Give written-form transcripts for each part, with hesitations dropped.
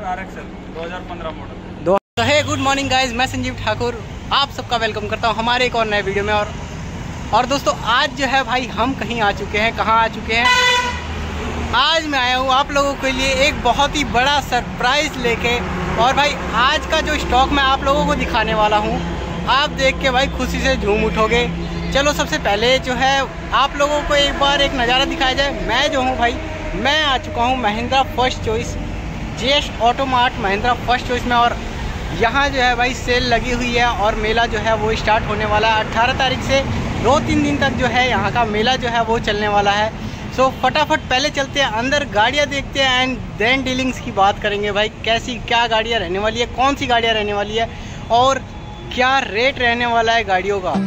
RXL 2015 model. तो हे good morning guys, मैं संजीव ठाकुर आप सबका वेलकम करता हूँ हमारे एक और नए वीडियो में। और दोस्तों आज जो है भाई हम कहीं आ चुके हैं। कहाँ आ चुके हैं? आज मैं आया हूँ आप लोगों के लिए एक बहुत ही बड़ा सरप्राइज़ लेके। और भाई आज का जो स्टॉक मैं आप लोगों को दिखाने वाला हूँ, आप देख के भाई खुशी से झूम उठोगे। चलो सबसे पहले जो है आप लोगों को एक बार एक नज़ारा दिखाया जाए। मैं जो हूँ भाई मैं आ चुका हूँ Mahindra first choice JS auto mart Mahindra first choice में। और यहाँ जो है भाई सेल लगी हुई है और मेला जो है वो स्टार्ट होने वाला है 18 तारीख से 2-3 दिन तक जो है यहाँ का मेला जो है वो चलने वाला है। सो फटाफट पहले चलते हैं अंदर, गाड़ियाँ देखते हैं एंड देन डीलिंग्स की बात करेंगे भाई कैसी क्या गाड़ियाँ रहने वाली है, कौन सी गाड़ियाँ रहने वाली है और क्या रेट रहने वाला है गाड़ियों का।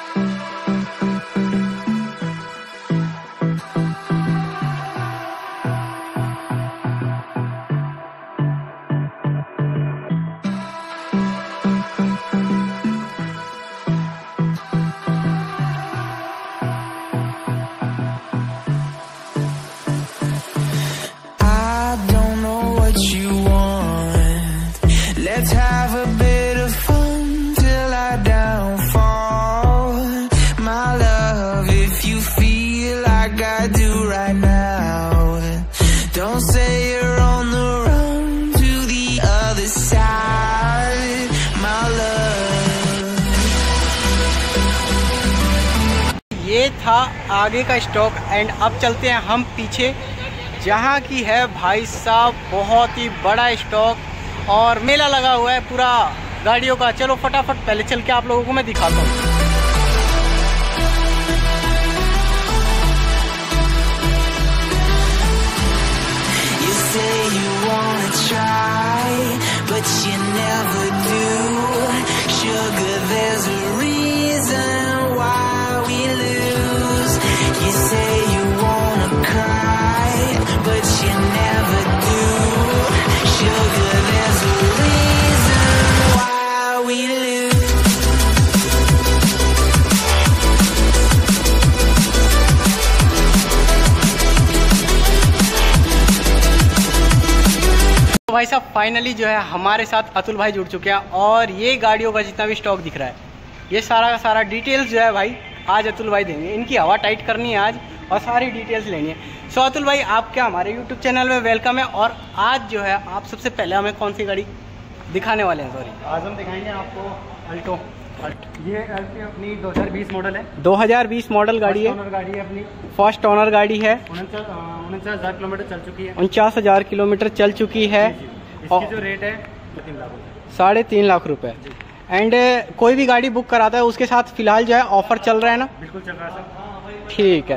ये था आगे का स्टॉक एंड अब चलते हैं हम पीछे जहाँ की है भाई साहब बहुत ही बड़ा स्टॉक और मेला लगा हुआ है पूरा गाड़ियों का। चलो फटाफट पहले चल के आप लोगों को मैं दिखाता हूँ। भाई साहब फाइनली जो है हमारे साथ अतुल भाई जुड़ चुके हैं और ये गाड़ियों का जितना भी स्टॉक दिख रहा है ये सारा का सारा डिटेल्स जो है भाई आज अतुल भाई देंगे। इनकी हवा टाइट करनी है आज और सारी डिटेल्स लेनी है। सो अतुल भाई आप क्या हमारे यूट्यूब चैनल में वेलकम है। और आज जो है आप सबसे पहले हमें कौन सी गाड़ी दिखाने वाले हैं? सॉरी आज हम दिखाएंगे आपको अल्टो। ये अल्टो अपनी 2020 मॉडल है। 2020 मॉडल गाड़ी है, गाड़ी है अपनी फर्स्ट ओनर गाड़ी है। 49,000 किलोमीटर चल चुकी है। 49,000 किलोमीटर चल चुकी है। इसकी जो रेट है 3 लाख रुपये, 3.5 लाख रुपए। एंड कोई भी गाड़ी बुक कराता है उसके साथ फिलहाल जो है ऑफर चल रहा है ना? बिल्कुल चल रहा है सर। ठीक है,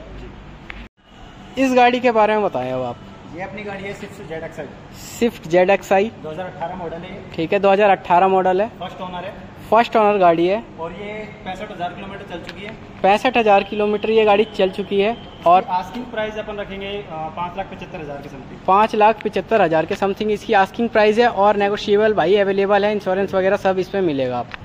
इस गाड़ी के बारे में बताएं अब आप। ये अपनी गाड़ी है स्विफ्ट ZXi 2018 मॉडल है। ठीक है, 2018 मॉडल है, फर्स्ट ओनर है। फर्स्ट ओनर गाड़ी है और ये 65,000 किलोमीटर चल चुकी है। 65,000 किलोमीटर ये गाड़ी चल चुकी है। और आस्किंग प्राइस अपन रखेंगे 5,75,000 के समथिंग। 5,75,000 के समथिंग इसकी आस्किंग प्राइस है और नेगोशिएबल भाई अवेलेबल है, इंश्योरेंस वगैरह सब इसमें मिलेगा। आप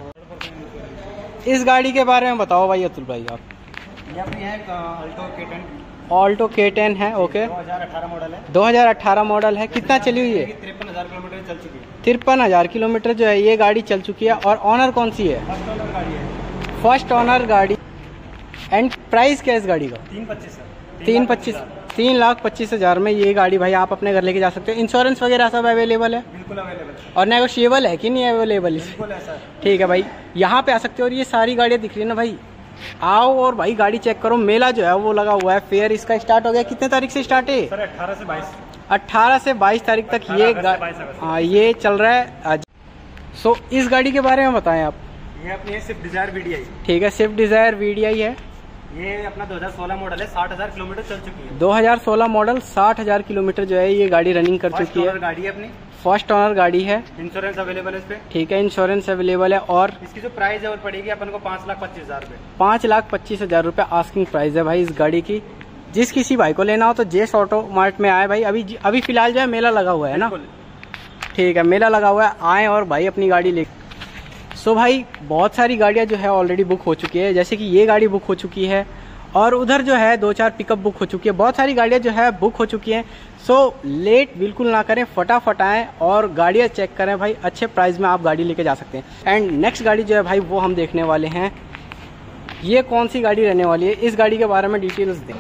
इस गाड़ी के बारे में बताओ भाई अतुल भाई आप। ये अपनी है ऑल्टो K10 है। ओके, 2018 मॉडल है। 2018 मॉडल है। कितना चली हुई है? 53,000 किलोमीटर चल चुकी है। 53,000 किलोमीटर जो है ये गाड़ी चल चुकी है। और ऑनर कौन सी है? फर्स्ट ओनर गाड़ी है। फर्स्ट ओनर गाड़ी। एंड प्राइस क्या है इस गाड़ी का? 3,25,000 में ये गाड़ी भाई आप अपने घर लेके जा सकते हो। इंश्योरेंस वगैरह सब अवेलेबल है? बिल्कुल अवेलेबल है। और नेगोशिएबल है कि नहीं अवेलेबल? बिल्कुल है सर। ठीक है भाई, यहाँ पे आ सकते हो। और ये सारी गाड़ियाँ दिख रही है ना भाई, आओ और भाई गाड़ी चेक करो। मेला जो है वो लगा हुआ है, फेयर इसका स्टार्ट हो गया। कितने तारीख से स्टार्ट है? सर 18 से 22। 18 से 22 तारीख तक ये चल रहा है। सो इस गाड़ी के बारे में बताएं आप। ये अपनी स्विफ्ट डिजायर VDI। ठीक है, स्विफ्ट डिजायर VDI है। ये अपना 2016 मॉडल है, 60,000 किलोमीटर चल चुकी है। 2016 मॉडल, 60,000 किलोमीटर जो है ये गाड़ी रनिंग कर चुकी है। गाड़ी है अपनी, फर्स्ट ओनर गाड़ी है। इंश्योरेंस अवेलेबल है इस पे। ठीक है, इंश्योरेंस अवेलेबल है। और इसकी जो प्राइस है वो पड़ेगी अपन को 5,25,000 रुपये। 5,25,000 रुपये आस्किंग प्राइस है भाई इस गाड़ी की। जिस किसी भाई को लेना हो तो जेएस ऑटो मार्ट में आए भाई। अभी फिलहाल जो है मेला लगा हुआ है ना? ठीक है, मेला लगा हुआ है, आए और भाई अपनी गाड़ी ले। सो भाई बहुत सारी गाड़ियाँ जो है ऑलरेडी बुक हो चुकी है, जैसे कि ये गाड़ी बुक हो चुकी है और उधर जो है 2-4 पिकअप बुक हो चुकी है, बहुत सारी गाड़ियाँ जो है बुक हो चुकी हैं। सो लेट बिल्कुल ना करें, फटाफट आएँ और गाड़ियाँ चेक करें भाई, अच्छे प्राइस में आप गाड़ी लेके जा सकते हैं। एंड नेक्स्ट गाड़ी जो है भाई वो हम देखने वाले हैं, ये कौन सी गाड़ी रहने वाली है, इस गाड़ी के बारे में डिटेल्स दें।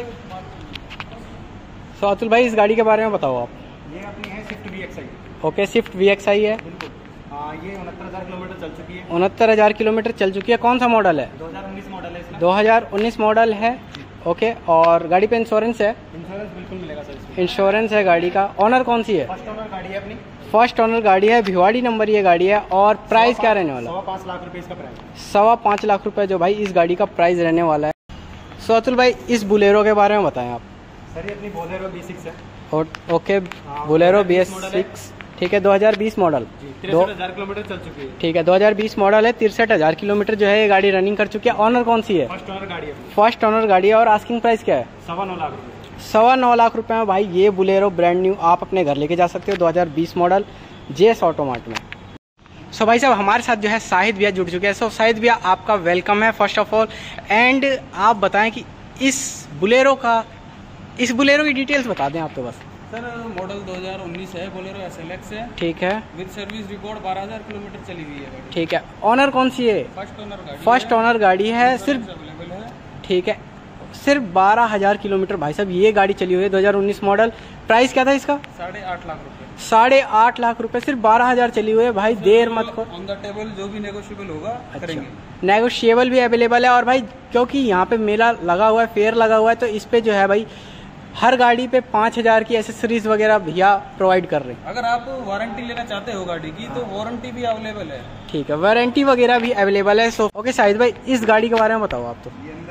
सो अतुल भाई इस गाड़ी के बारे में बताओ आप। ये अपनी है Swift VXI। Okay, Swift VXI है। बिल्कुल। ये 69,000 किलोमीटर चल चुकी है। 69,000 किलोमीटर चल चुकी है। कौन सा मॉडल है? 2019 मॉडल है इसमें। 2019 मॉडल है। ओके, और गाड़ी पे इंश्योरेंस है? इंश्योरेंस बिल्कुल मिलेगा सर इसमें। इंश्योरेंस है गाड़ी का। ऑनर कौन सी है? फर्स्ट ओनर गाड़ी है अपनी। फर्स्ट ओनर गाड़ी है, भिवाड़ी नंबर ये गाड़ी है। और प्राइस क्या रहने वाला? 5.25 लाख रुपए इसका प्राइस। 5.25 लाख रुपए जो भाई इस गाड़ी का प्राइस रहने वाला है। सो अतुल भाई इस बुलेरो के बारे में बताएं आप। सर ये अपनी बोलेरो B6 है। ओके, बोलेरो BS6, ठीक है, 2020 मॉडल। 63,000 किलोमीटर चल चुकी है। ठीक है, 2020 मॉडल है, 63,000 किलोमीटर जो है ये गाड़ी रनिंग कर चुकी है। ऑनर कौन सी है? फर्स्ट ओनर गाड़ी है। फर्स्ट ओनर गाड़ी है। और आस्किंग प्राइस क्या है? 9.25 लाख रुपए। 9.25 लाख रुपए में भाई ये बुलेरो ब्रांड न्यू आप अपने घर लेके जा सकते हो, 2020 मॉडल, JS ऑटोमार्ट में। सो भाई साहब हमारे साथ जो है शाहिद भैया जुड़ चुके हैं। सो शाहिद भैया आपका वेलकम है फर्स्ट ऑफ ऑल। एंड आप बताएं कि इस बुलेरो की डिटेल्स बता दें आप तो बस। सर मॉडल 2019 है, बोलेरो SLX है। ठीक है, विद सर्विस रिकॉर्ड 12,000 किलोमीटर चली हुई है गाड़ी। ठीक है। ऑनर कौन सी है? फर्स्ट ओनर गाड़ी। फर्स्ट ओनर गाड़ी है, सिर्फ अवेलेबल है। ठीक है, सिर्फ 12,000 किलोमीटर भाई साहब ये गाड़ी चली हुई है, 2019 मॉडल। प्राइस क्या था इसका? 8.5 लाख रुपए। 8.5 लाख रुपए, सिर्फ 12,000 चली हुई है भाई, देर मत करो। ऑन द टेबल जो भी नेगोशिएबल होगा करेंगे। नेगोशिएबल भी अवेलेबल है। और भाई क्योंकि यहाँ पे मेला लगा हुआ है, फेयर लगा हुआ है, तो इस पे जो है भाई हर गाड़ी पे 5,000 की एसेसरीज वगैरह भैया प्रोवाइड कर रहे हैं। अगर आप वारंटी लेना चाहते हो गाड़ी की तो वारंटी भी अवेलेबल है। ठीक है, वारंटी वगैरह भी अवेलेबल है। सो ओके शाहिद भाई इस गाड़ी के बारे में बताओ आप तो।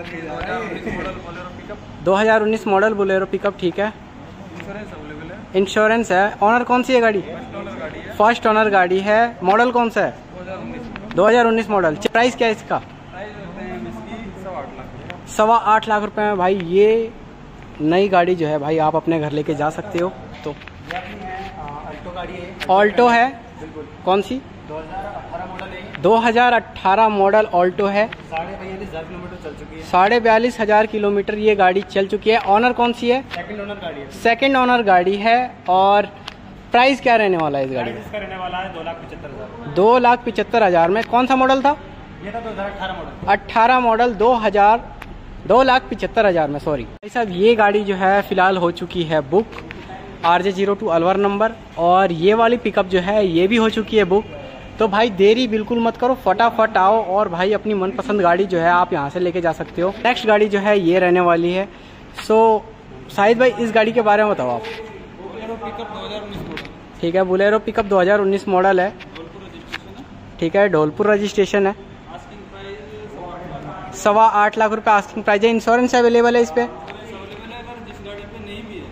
2019 मॉडल बोलेरो पिकअप, ठीक है, इंश्योरेंस अवेलेबल है। इंश्योरेंस है। ऑनर कौन सी है गाड़ी? फर्स्ट ओनर गाड़ी है। फर्स्ट ओनर गाड़ी है। मॉडल कौन सा है? 2019 मॉडल। प्राइस क्या है इसका? प्राइस होते हैं इसकी 8.25 लाख। 8.25 लाख रुपए में भाई ये नई गाड़ी जो है भाई आप अपने घर लेके जा सकते हो। तो ये अपनी है अल्टो गाड़ी है। ऑल्टो है। बिल्कुल। कौन सी? 2018 मॉडल है। 2018 मॉडल ऑल्टो है। 42,500 किलोमीटर चल चुकी है। 42,500 किलोमीटर ये गाड़ी चल चुकी है। ऑनर कौन सी है? सेकंड ओनर गाड़ी है। सेकंड ओनर गाड़ी है। और प्राइस क्या रहने वाला है इस गाड़ी इसका रहने वाला है 2,75,000। 2,75,000 में। कौन सा मॉडल था? ये था 2018 मॉडल। 18 मॉडल 2,75,000 में, सॉरी भाई साहब। ये गाड़ी जो है फिलहाल हो चुकी है बुक, RJ02 अलवर नंबर। और ये वाली पिकअप जो है ये भी हो चुकी है बुक। तो भाई देरी बिल्कुल मत करो, फटाफट आओ और भाई अपनी मनपसंद गाड़ी जो है आप यहाँ से लेके जा सकते हो। नेक्स्ट गाड़ी जो है ये रहने वाली है। सो शाहिद भाई इस गाड़ी के बारे में बताओ आप। Bolero pickup 2019 model. ठीक है, बोलेरो पिकअप 2019 मॉडल है। धौलपुर रजिस्ट्रेशन है। ठीक है, धौलपुर रजिस्ट्रेशन है। Asking price 8.5 lakh. 8.25 लाख रुपए आस्किंग प्राइस है। इंश्योरेंस अवेलेबल है इस पे? अवेलेबल है, अगर जिस गाड़ी पे नहीं भी है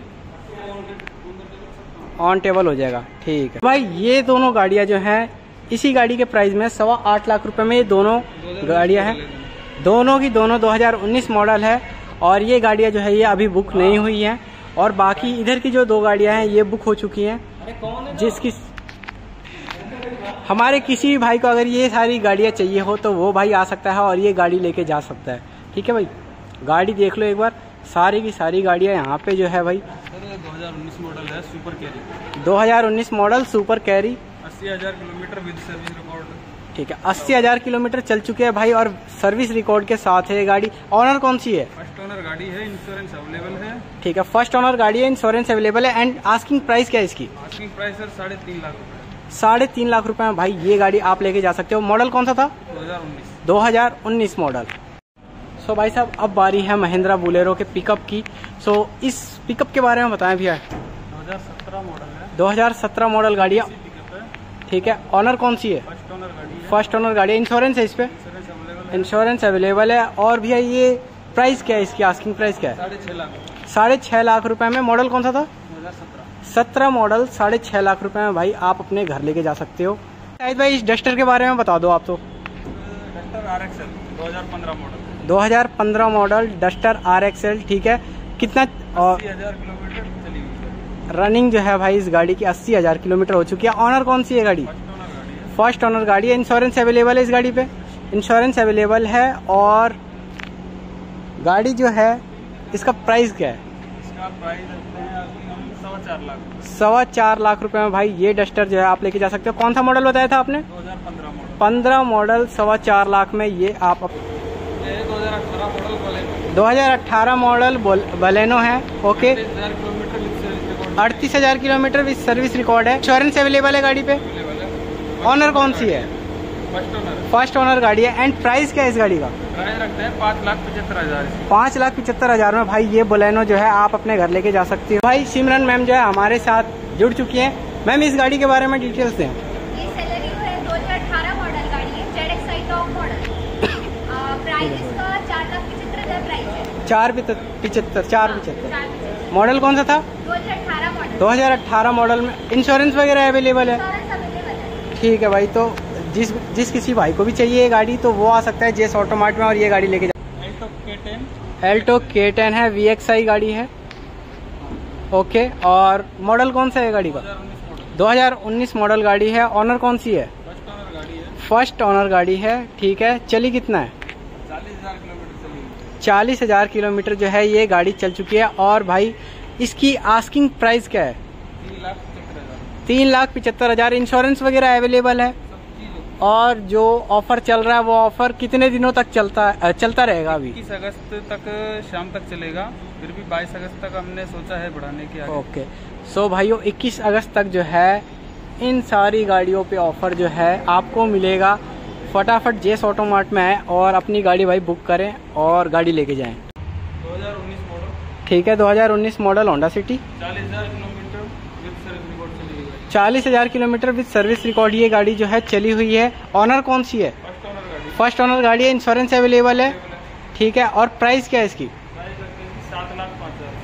तो ऑन टेबल हो जाएगा। ठीक है भाई, ये दोनों गाड़ियाँ जो हैं इसी गाड़ी के प्राइस में 8.25 लाख रुपए में ये दोनों गाड़ियाँ हैं। दोनों की दोनों 2019 मॉडल है। और ये गाड़ियाँ जो है ये अभी बुक नहीं हुई हैं। और बाकी इधर की जो 2 गाड़ियाँ हैं ये बुक हो चुकी हैं। जिसकी हमारे किसी भी भाई को अगर ये सारी गाड़ियाँ चाहिए हो तो वो भाई आ सकता है और ये गाड़ी लेके जा सकता है। ठीक है भाई, गाड़ी देख लो एक बार, सारी की सारी गाड़ियाँ यहाँ पे जो है भाई। 2019 मॉडल है, super carry. 2019 model super carry, 80,000 kilometre with service record. ठीक है, 80,000 किलोमीटर चल चुके हैं भाई और सर्विस रिकॉर्ड के साथ है ये गाड़ी। ऑनर कौन सी है? फर्स्ट ओनर गाड़ी है, इंश्योरेंस अवेलेबल है। ठीक है, फर्स्ट ओनर गाड़ी है, इंश्योरेंस अवेलेबल है। एंड आस्किंग प्राइस क्या है इसकी? आस्किंग प्राइस सर 3.5 लाख रुपए। 3.5 लाख रुपए में भाई ये गाड़ी आप लेके जा सकते हो। मॉडल कौन सा था? 2019 मॉडल। सो भाई साहब अब बारी है महिंद्रा बोलेरो के पिकअप की। सो इस पिकअप के बारे में बताएं भैया। 2017 मॉडल है। 2017 मॉडल गाड़ी है। पिकअप है। ठीक है, ऑनर कौन सी है? फर्स्ट ओनर गाड़ी है। फर्स्ट ओनर गाड़ी है। इंश्योरेंस है इस पे? इंश्योरेंस अवेलेबल है। इंश्योरेंस अवेलेबल है। और भैया ये प्राइस क्या है इसकी? आस्किंग प्राइस क्या है? 6.5 लाख। 6.5 लाख रुपए में। मॉडल कौन सा था? 2017 मॉडल। 6.5 लाख रुपए में भाई आप अपने घर लेके जा सकते हो। शायद भाई इस डस्टर के बारे में बता दो आप तो। Duster RXL 2015 model. 2015 model Duster RXL। ठीक है, कितना 80,000 किलोमीटर चली हुई है। रनिंग जो है भाई इस गाड़ी की 80,000 किलोमीटर हो चुकी है। ऑनर कौन सी है गाड़ी? फर्स्ट ओनर गाड़ी है। फर्स्ट ओनर गाड़ी है। इंश्योरेंस अवेलेबल है इस गाड़ी पे? इंश्योरेंस अवेलेबल है। और गाड़ी जो है इसका प्राइस क्या है? इसका प्राइस रखते हैं अभी हम 4.25 लाख। 4.25 लाख रुपए में भाई ये डस्टर जो है आप लेके जा सकते हो। कौन सा मॉडल बताया था आपने? 2015 मॉडल। 15 मॉडल 4.25 लाख में ये आप 2018 मॉडल बलेनो है। Okay, 30,000 kilometre with service record. 38,000 kilometre with service record है। इंश्योरेंस अवेलेबल है गाड़ी पे? ऑनर कौन सी है? First owner. फर्स्ट ओनर गाड़ी है। एंड प्राइस क्या है इस गाड़ी का? प्राइस रखते हैं 5,75,000। 5,75,000 में भाई ये बोलेनो जो है आप अपने घर लेके जा सकती हो। भाई सिमरन मैम जो है हमारे साथ जुड़ चुकी हैं। मैम इस गाड़ी के बारे में डिटेल्स दें। ये सेलेरियो है, 2018 मॉडल गाड़ी है, ZXi टॉप मॉडल। प्राइस इसका 4,75,000 प्राइस है। 4,75,000 मॉडल कौन सा था? 2018 मॉडल। 2018 मॉडल में इंश्योरेंस वगैरह अवेलेबल है? इंश्योरेंस अवेलेबल है। ठीक है भाई, तो जिस किसी भाई को भी चाहिए ये गाड़ी तो वो आ सकता है जेस ऑटोमार्ट में और ये गाड़ी लेके जा। एल्टो K10 है, VXi गाड़ी है। ओके, और मॉडल कौन सा है गाड़ी का? 2019 मॉडल गाड़ी है। ऑनर कौन सी है? फर्स्ट ओनर गाड़ी है। ठीक है, चली कितना है? 40,000 किलोमीटर चली। 40,000 किलोमीटर जो है ये गाड़ी चल चुकी है। और भाई इसकी आस्किंग प्राइस क्या है? 3,75,000। 3,75,000। इंश्योरेंस वगैरह अवेलेबल है? और जो ऑफर चल रहा है वो ऑफर कितने दिनों तक चलता रहेगा? अभी 21 अगस्त तक शाम तक चलेगा, फिर भी 22 अगस्त तक हमने सोचा है बढ़ाने की आगे। ओके, सो भाइयों 21 अगस्त तक जो है इन सारी गाड़ियों पे ऑफर जो है आपको मिलेगा। फटाफट जेस ऑटोमार्ट में आए और अपनी गाड़ी भाई बुक करें और गाड़ी लेके जाएं। 2019 मॉडल। ठीक है, 2019 model Honda City. 40,000 kilometre with service record चली हुई है। 40,000 किलोमीटर विद सर्विस रिकॉर्ड ये गाड़ी जो है चली हुई है। ऑनर कौन सी है? फर्स्ट ओनर गाड़ी। फर्स्ट ओनर गाड़ी है। इंश्योरेंस अवेलेबल है? ठीक है, और प्राइस क्या है इसकी? प्राइस रखते हैं 7,05,000।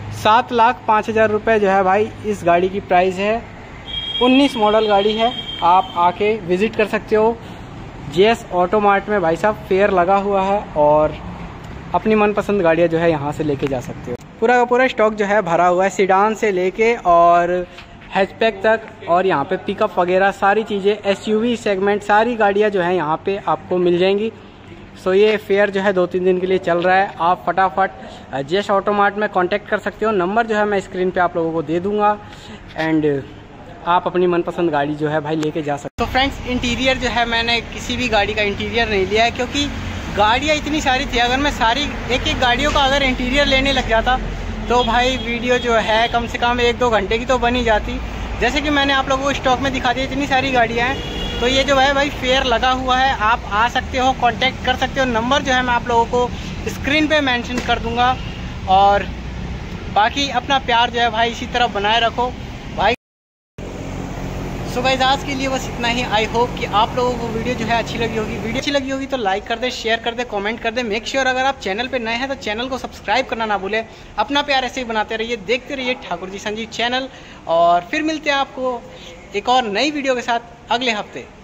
7,05,000 रुपये जो है भाई इस गाड़ी की प्राइस है। 19 मॉडल गाड़ी है। आप आके विजिट कर सकते हो जेस ऑटोमार्ट में। भाई साहब फेयर लगा हुआ है और अपनी मनपसंद गाड़ियाँ जो है यहाँ से लेके जा सकते हो। पूरा का पूरा स्टॉक जो है भरा हुआ है, सीडान से लेके और हैचबैक तक, और यहाँ पे पिकअप वगैरह सारी चीज़ें SUV सेगमेंट सारी गाड़ियाँ जो है यहाँ पे आपको मिल जाएंगी। सो ये फेयर जो है 2-3 दिन के लिए चल रहा है। आप फटाफट जेस ऑटोमार्ट में कांटेक्ट कर सकते हो। नंबर जो है मैं स्क्रीन पे आप लोगों को दे दूंगा एंड आप अपनी मनपसंद गाड़ी जो है भाई लेके जा सकते हो। तो फ्रेंड्स इंटीरियर जो है मैंने किसी भी गाड़ी का इंटीरियर नहीं लिया है क्योंकि गाड़ियाँ इतनी सारी थी। अगर मैं सारी एक गाड़ियों का अगर इंटीरियर लेने लग जाता तो भाई वीडियो जो है कम से कम 1-2 घंटे की तो बन ही जाती। जैसे कि मैंने आप लोगों को स्टॉक में दिखा दिया, इतनी सारी गाड़ियाँ हैं। तो ये जो है भाई फेयर लगा हुआ है, आप आ सकते हो, कांटेक्ट कर सकते हो। नंबर जो है मैं आप लोगों को स्क्रीन पे मेंशन कर दूंगा। और बाकी अपना प्यार जो है भाई इसी तरह बनाए रखो भाई। सो गाइस आज के लिए बस इतना ही। आई होप कि आप लोगों को वीडियो जो है अच्छी लगी होगी। वीडियो अच्छी लगी होगी तो लाइक कर दे, शेयर कर दे, कमेंट कर दे। मेक श्योर अगर आप चैनल पे नए हैं तो चैनल को सब्सक्राइब करना ना भूलें। अपना प्यार ऐसे ही बनाते रहिए, देखते रहिए ठाकुर जी संजीव चैनल। और फिर मिलते हैं आपको एक और नई वीडियो के साथ अगले हफ्ते।